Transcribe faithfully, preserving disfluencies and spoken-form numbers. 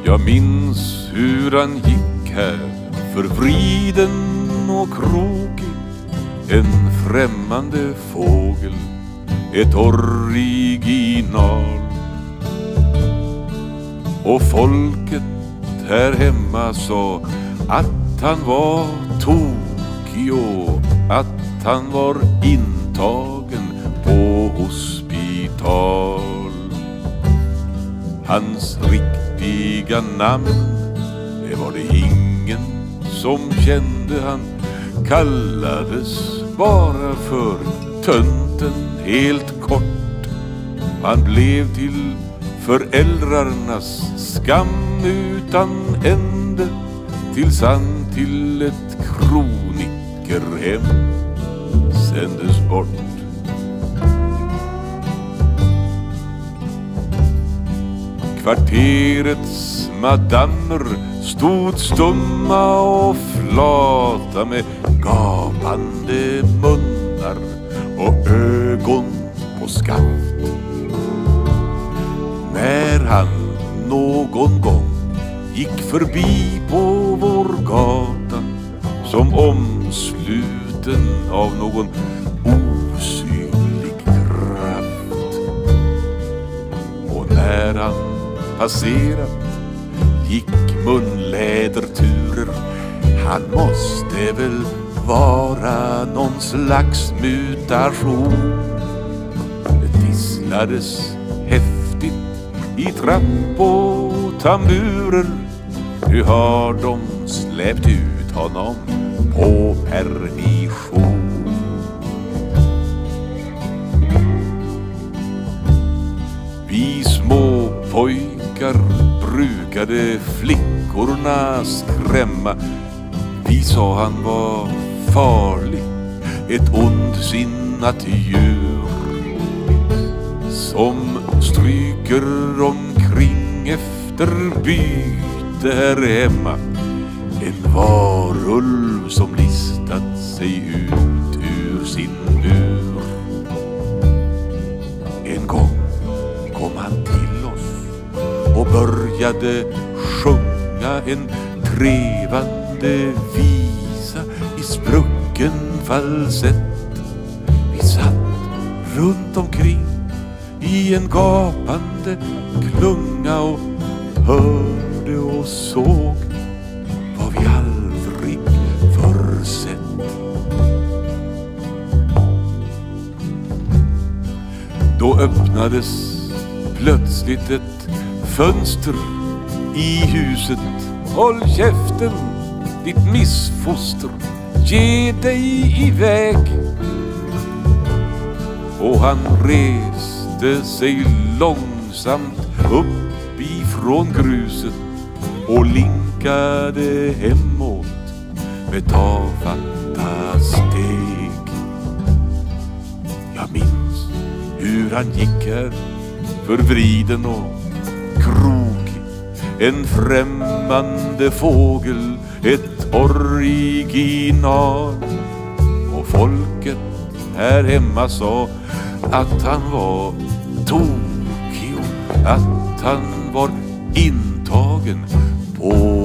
Jag minns hur han gick här, förvriden och krokig, en främmande fågel, ett original. Och folket här hemma sa att han var tokig och att han var intagen på hospital. Hans riktiga namn, det var det ingen som kände. Han kallades bara för tönten helt kort. Han blev till föräldrarnas skam utan ände, tills han till ett kronikerhem sändes bort. Kvarterets madammer stod stumma och flata med gapande munnar och ögon på skaft. När han någon gång gick förbi på vår gata som omsluten av någon osynlig kraft, och när han passerat gick munläderturer, han måste väl vara någon slags mutation. Det tisslades häftigt i trapp och tamburer. Nu har de släppt ut honom på permission. Vi små pojkar brukade flickorna skrämma. Vi sa han var farlig, ett ondsinnat djur som stryker omkring efter byte här hemma. En varulv som listat sig ut ur sin bur. En gång kom han till oss och började sjunga en trevande visa i sprucken falsett. Vi satt runt omkring i en gapande klunga och hörde och såg vad vi aldrig förr sett. Då öppnades plötsligt ett fönster i huset. Håll käften, ditt missfoster, ge dig iväg. Och han reste sig långsamt upp ifrån gruset och linkade hemåt med tafatta steg. Jag minns hur han gick här, förvriden och krokig, en främmande fågel, ett original. Och folket här hemma sa att han var tokig och att han var intagen på